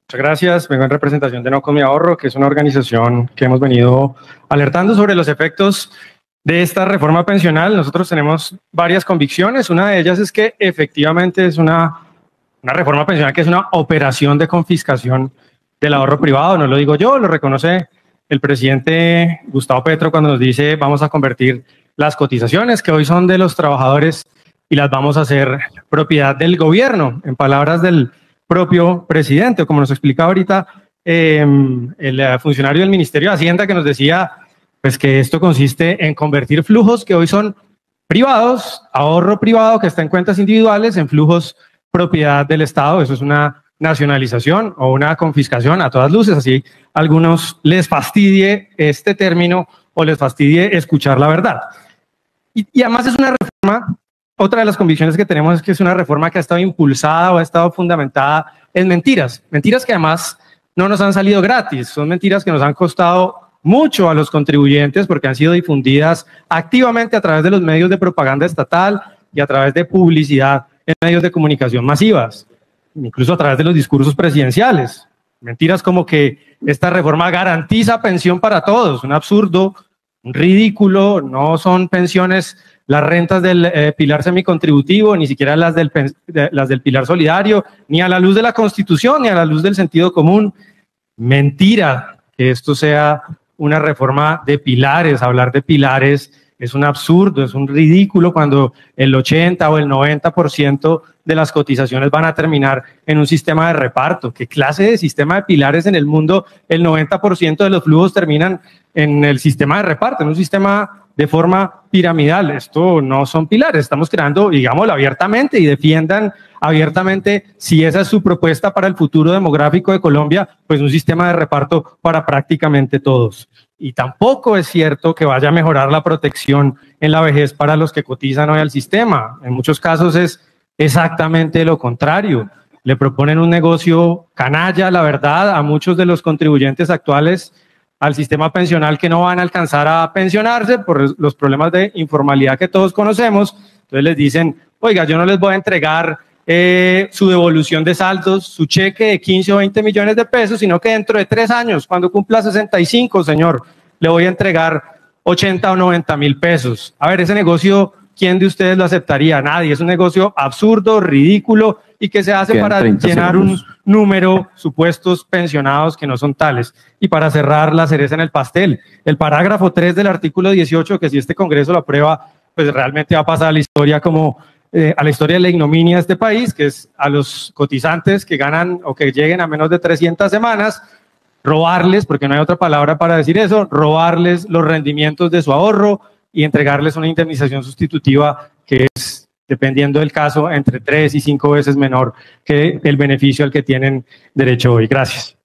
Muchas gracias. Vengo en representación de No Con Mi Ahorro, que es una organización que hemos venido alertando sobre los efectos de esta reforma pensional. Nosotros tenemos varias convicciones. Una de ellas es que efectivamente es una reforma pensional que es una operación de confiscación del ahorro privado. No lo digo yo, lo reconoce el presidente Gustavo Petro cuando nos dice vamos a convertir las cotizaciones que hoy son de los trabajadores y las vamos a hacer propiedad del gobierno, en palabras del propio presidente, como nos explicaba ahorita el funcionario del Ministerio de Hacienda, que nos decía pues que esto consiste en convertir flujos que hoy son privados, ahorro privado que está en cuentas individuales, en flujos propiedad del Estado. Eso es una nacionalización o una confiscación a todas luces, así a algunos les fastidie este término o les fastidie escuchar la verdad. Y además es una reforma. Otra de las convicciones que tenemos es que es una reforma que ha estado impulsada o ha estado fundamentada en mentiras. Mentiras que además no nos han salido gratis. Son mentiras que nos han costado mucho a los contribuyentes porque han sido difundidas activamente a través de los medios de propaganda estatal y a través de publicidad en medios de comunicación masivas, incluso a través de los discursos presidenciales. Mentiras como que esta reforma garantiza pensión para todos. Un absurdo, un ridículo. No son pensiones las rentas del pilar semicontributivo, ni siquiera las del pilar solidario, ni a la luz de la Constitución, ni a la luz del sentido común. Mentira que esto sea una reforma de pilares. Hablar de pilares es un absurdo, es un ridículo cuando el 80 o el 90% de las cotizaciones van a terminar en un sistema de reparto. ¿Qué clase de sistema de pilares en el mundo? El 90% de los flujos terminan en el sistema de reparto, en un sistema de forma piramidal. Esto no son pilares. Estamos creando, digámoslo abiertamente, y defiendan abiertamente, si esa es su propuesta para el futuro demográfico de Colombia, pues un sistema de reparto para prácticamente todos. Y tampoco es cierto que vaya a mejorar la protección en la vejez para los que cotizan hoy al sistema. En muchos casos es exactamente lo contrario. Le proponen un negocio canalla, la verdad, a muchos de los contribuyentes actuales al sistema pensional que no van a alcanzar a pensionarse por los problemas de informalidad que todos conocemos. Entonces les dicen, oiga, yo no les voy a entregar su devolución de saldos, su cheque de 15 o 20 millones de pesos, sino que dentro de 3 años, cuando cumpla 65, señor, le voy a entregar 80 o 90 mil pesos. A ver, ese negocio, ¿quién de ustedes lo aceptaría? Nadie. Es un negocio absurdo, ridículo y que se hace para llenar un número, supuestos pensionados que no son tales. Y para cerrar la cereza en el pastel, el parágrafo 3 del artículo 18, que si este Congreso lo aprueba, pues realmente va a pasar a la historia como a la historia de la ignominia de este país, que es a los cotizantes que ganan o que lleguen a menos de 300 semanas, robarles, porque no hay otra palabra para decir eso, robarles los rendimientos de su ahorro y entregarles una indemnización sustitutiva que es, dependiendo del caso, entre 3 y 5 veces menor que el beneficio al que tienen derecho hoy. Gracias.